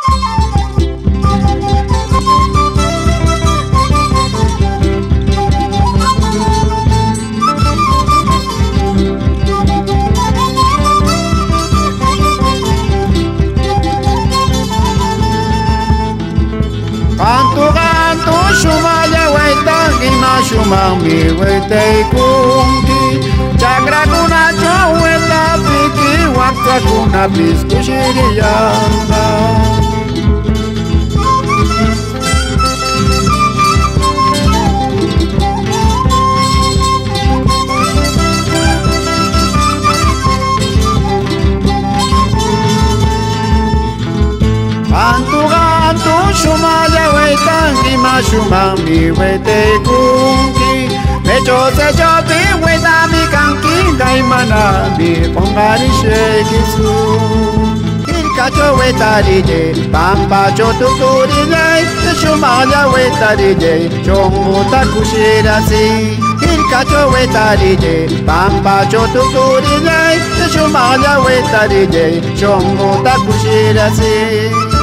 Shumaya waitangi na shumami waitei kungi Chagra kuna choweta piki wakta kuna pisku shiriyanga Shumaya waitangi ma shumami waitei kungi Mecho se chopi waitami kanki Gaimana mi pongari shekisu Ilkacho waitarije Pampa chotukurije Shumaya waitarije Chomuta kushirasi Ilkacho waitarije Pampa chotukurije Shumaya waitarije Chomuta kushirasi